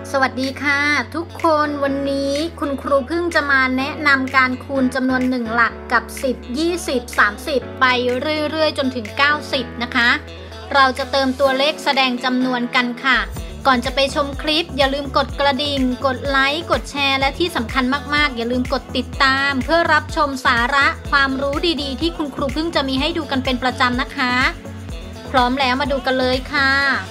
สวัสดีค่ะทุกคนวันนี้คุณครูพึ่งจะมาแนะนำการคูณจำนวน1หลักกับ10 20 30ไปเรื่อยๆจนถึง90นะคะเราจะเติมตัวเลขแสดงจำนวนกันค่ะก่อนจะไปชมคลิปอย่าลืมกดกระดิ่งกดไลค์กดแชร์และที่สำคัญมากๆอย่าลืมกดติดตามเพื่อรับชมสาระความรู้ดีๆที่คุณครูพึ่งจะมีให้ดูกันเป็นประจำนะคะพร้อมแล้วมาดูกันเลยค่ะ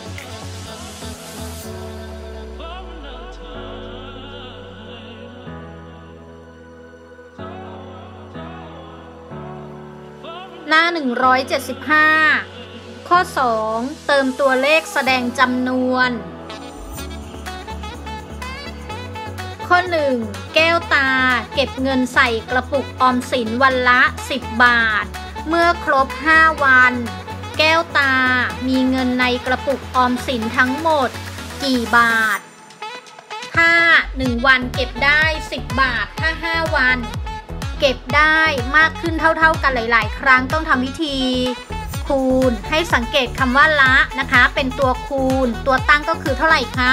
หน้า175ข้อ2เติมตัวเลขแสดงจำนวนข้อ1แก้วตาเก็บเงินใส่กระปุกออมสินวันละ10 บาทเมื่อครบ5วันแก้วตามีเงินในกระปุกออมสินทั้งหมดกี่บาทถ้า1วันเก็บได้10 บาทถ้า5วันเก็บได้มากขึ้นเท่าๆกันหลายๆครั้งต้องทำวิธีคูณให้สังเกตคำว่าละนะคะเป็นตัวคูณตัวตั้งก็คือเท่าไหร่คะ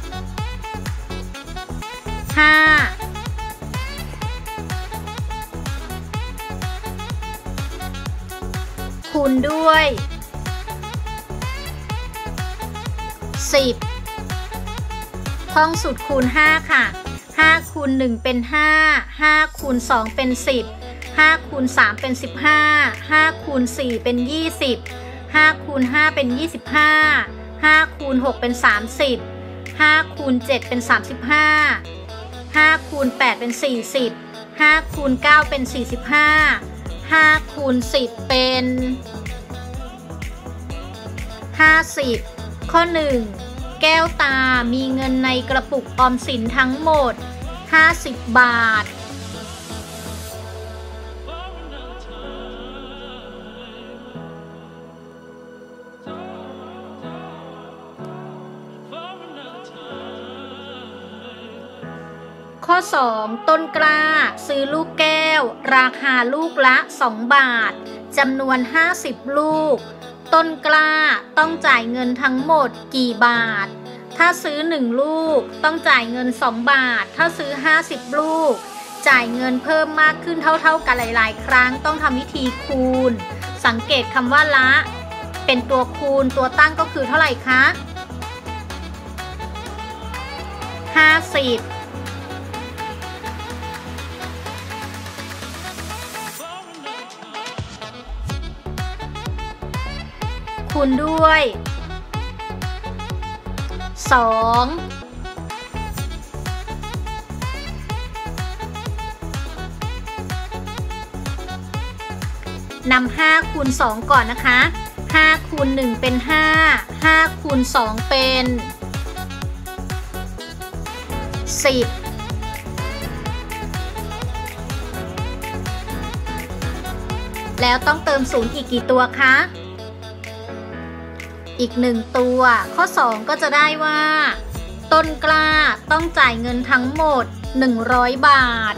5คูณด้วย10ท่องสูตรคูณ5ค่ะ5คูณ1เป็น5 5คูณ2เป็น10 5คูณ3เป็น15 5คูณ4เป็น20 5คูณ5เป็น25 5คูณ6เป็น30 5คูณ7เป็น35 5คูณ8เป็น40 5คูณ9เป็น45 5คูณ10เป็น50ข้อ1แก้วตามีเงินในกระปุกออมสินทั้งหมด50 บาทข้อ2ต้นกล้าซื้อลูกแก้วราคาลูกละ2 บาทจำนวน50 ลูกต้นกล้าต้องจ่ายเงินทั้งหมดกี่บาทถ้าซื้อ1ลูกต้องจ่ายเงิน2 บาทถ้าซื้อ50 ลูกจ่ายเงินเพิ่มมากขึ้นเท่าๆกันหลายๆครั้งต้องทำวิธีคูณสังเกตคำว่าละเป็นตัวคูณตัวตั้งก็คือเท่าไหร่คะ50คูณด้วย2นำ5คูณ2ก่อนนะคะ5คูณ1เป็น5 5คูณ2เป็น10แล้วต้องเติม0อีกกี่ตัวคะอีก1ตัวข้อ2ก็จะได้ว่าต้นกล้าต้องจ่ายเงินทั้งหมด100 บาท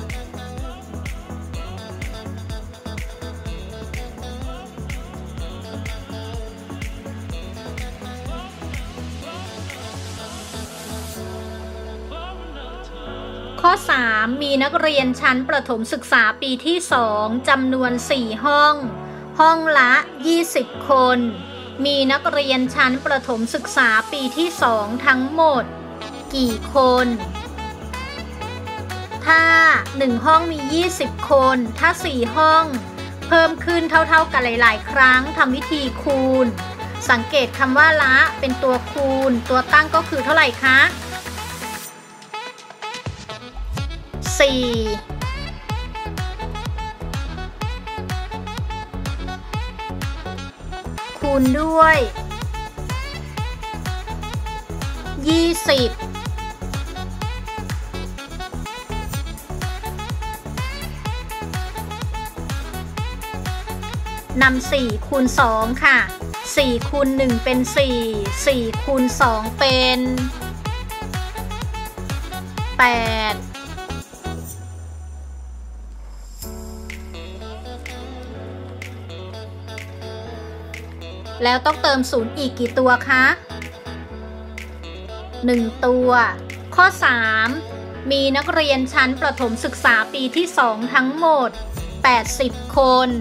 ข้อ3มีนักเรียนชั้นประถมศึกษาปีที่2จำนวน4ห้องห้องละ20 คนมีนักเรียนชั้นประถมศึกษาปีที่2ทั้งหมดกี่คนถ้า1ห้องมี20คนถ้า4ห้องเพิ่มขึ้นเท่าๆกันหลายๆครั้งทำวิธีคูณสังเกตคำว่าละเป็นตัวคูณตัวตั้งก็คือเท่าไหร่คะ4คูณด้วย20นำ4คูณ2ค่ะ4คูณ1เป็น4 4คูณ2เป็น8แล้วต้องเติม0อีกกี่ตัวคะ1ตัวข้อ 3 มีนักเรียนชั้นประถมศึกษาปีที่ 2 ทั้งหมด 80 คน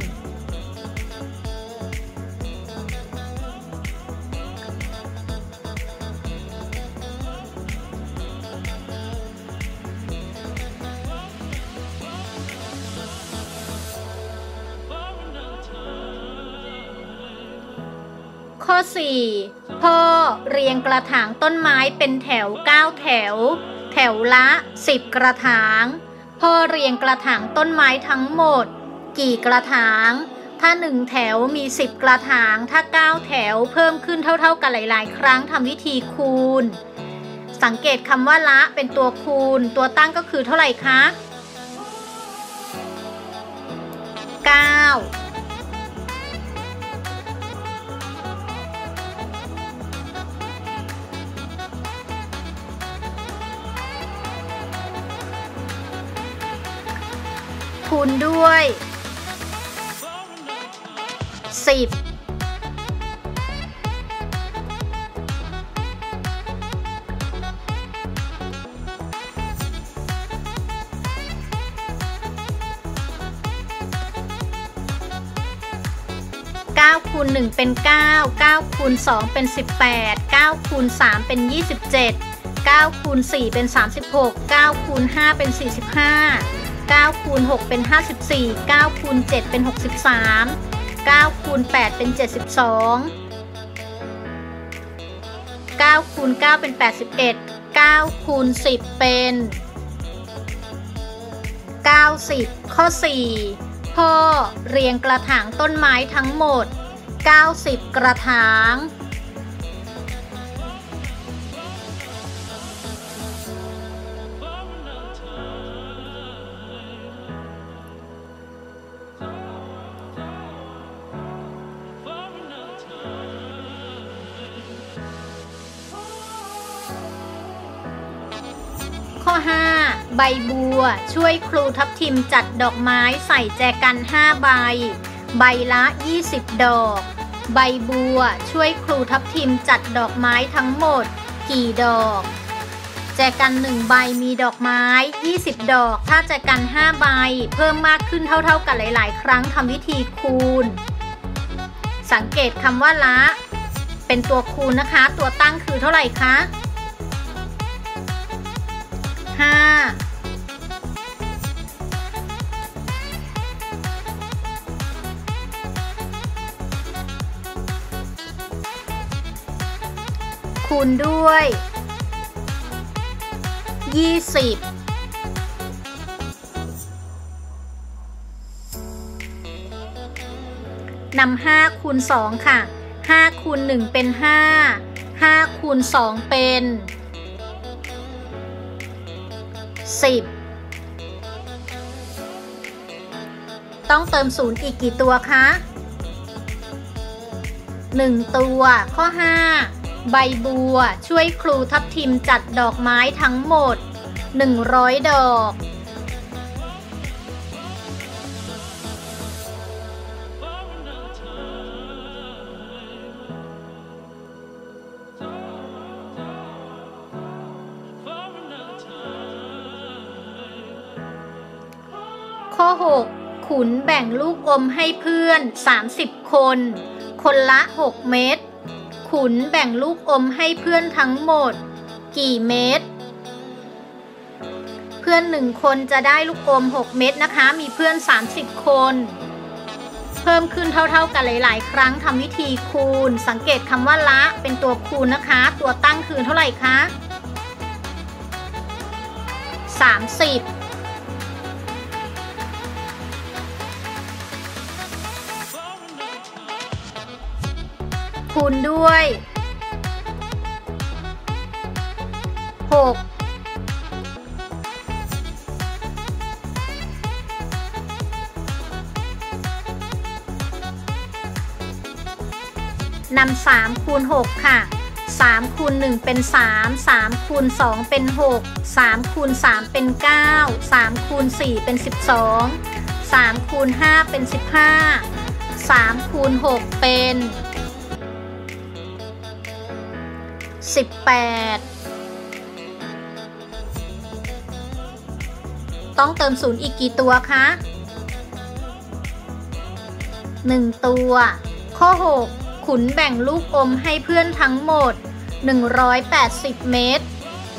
ข้อ 4 พ่อเรียงกระถางต้นไม้เป็นแถว 9 แถว แถวละ 10 กระถางพ่อเรียงกระถางต้นไม้ทั้งหมดกี่กระถางถ้า1แถวมี10กระถางถ้า9แถวเพิ่มขึ้นเท่าๆกันหลายๆครั้งทำวิธีคูณสังเกตคำว่าละเป็นตัวคูณตัวตั้งก็คือเท่าไหร่คะ9คูณด้วย109คูณ1เป็น9 9คูณ2เป็น18 9คูณ3เป็น27 9คูณ4เป็น36 9คูณ5เป็น45 9คูณ6เป็น54 9คูณ7เป็น63 9คูณ8เป็น72 9คูณ9เป็น81 9คูณ10เป็น90ข้อ 4 พ่อเรียงกระถางต้นไม้ทั้งหมด90กระถางข้อ 5 ใบบัวช่วยครูทับทิมจัดดอกไม้ใส่แจกัน5ใบใบละ20ดอกใบบัวช่วยครูทับทิมจัดดอกไม้ทั้งหมดกี่ดอกแจกัน1ใบมีดอกไม้20ดอกถ้าแจกัน5ใบเพิ่มมากขึ้นเท่าๆกันหลายๆครั้งทำวิธีคูณสังเกตคำว่าละเป็นตัวคูณนะคะตัวตั้งคือเท่าไหร่คะ5คูณด้วย20นำ5คูณ2ค่ะ5คูณ1เป็น5 5คูณ2เป็น10ต้องเติม0อีกกี่ตัวคะ1ตัวข้อ 5 ใบบัวช่วยครูทับทิมจัดดอกไม้ทั้งหมด100ดอกข้อ 6 ขุนแบ่งลูกอมให้เพื่อน30คนคนละ6เม็ดขุนแบ่งลูกอมให้เพื่อนทั้งหมดกี่เม็ดเพื่อน1คนจะได้ลูกอม6เม็ดนะคะมีเพื่อน30คนเพิ่มขึ้นเท่าๆกันหลายๆครั้งทำวิธีคูณสังเกตคำว่าละเป็นตัวคูณนะคะตัวตั้งคือเท่าไหร่คะ30คูณด้วย6นำ3คูณ6ค่ะ3คูณ1เป็น3 3คูณ2เป็น6 3คูณ3เป็น9 3คูณ4เป็น12 3คูณ5เป็น15 3คูณ6เป็น18 ต้องเติมศูนย์อีกกี่ตัวคะ1 ตัวข้อ6ขุนแบ่งลูกอมให้เพื่อนทั้งหมด180 เม็ด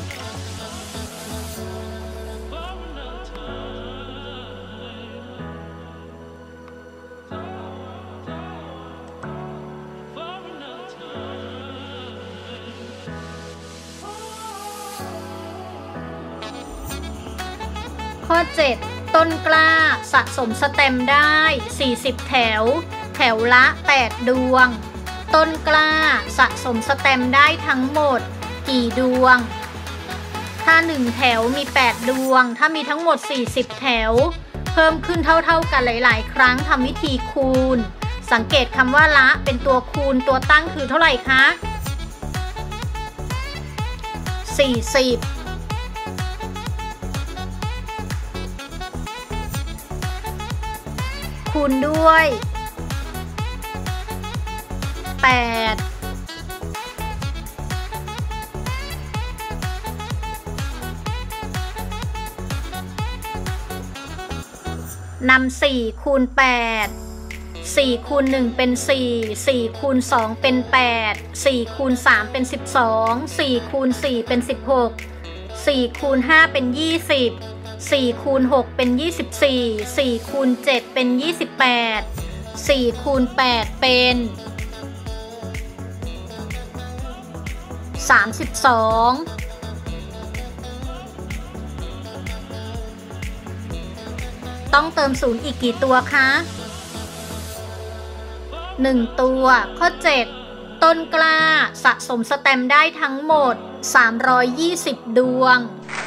ข้อ7ต้นกล้าสะสมสแตมป์ได้40 แถวแถวละ8 ดวงต้นกล้าสะสมสแตมป์ได้ทั้งหมดกี่ดวงถ้า1แถวมี8 ดวงถ้ามีทั้งหมด40 แถวเพิ่มขึ้นเท่าๆกันหลายๆครั้งทำวิธีคูณสังเกตคำว่าละเป็นตัวคูณตัวตั้งคือเท่าไหร่คะ40คูณด้วย8นำ4คูณ8 4คูณ1เป็น4 4คูณ2เป็น8 4คูณ3เป็น12 4คูณ4เป็น16 4คูณ5เป็น20 4คูณ6เป็น24 4คูณ7เป็น28 4คูณ8เป็น32ต้องเติมศูนย์อีกกี่ตัวคะ1 ตัวข้อ7ต้นกล้าสะสมสแตมป์ได้ทั้งหมด320 ดวง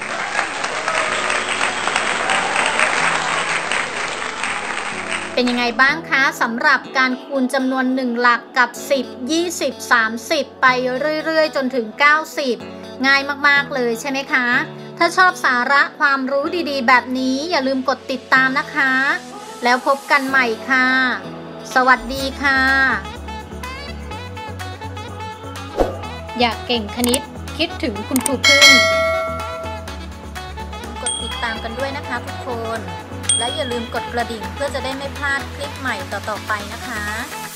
เป็นยังไงบ้างคะสำหรับการคูณจำนวน1หลักกับ10 20 30ไปเรื่อยๆจนถึง90ง่ายมากๆเลยใช่ไหมคะถ้าชอบสาระความรู้ดีๆแบบนี้อย่าลืมกดติดตามนะคะแล้วพบกันใหม่ค่ะสวัสดีค่ะอยากเก่งคณิตคิดถึงคุณครูพึ่งกดติดตามกันด้วยนะคะทุกคนและอย่าลืมกดกระดิ่งเพื่อจะได้ไม่พลาดคลิปใหม่ต่อๆไปนะคะ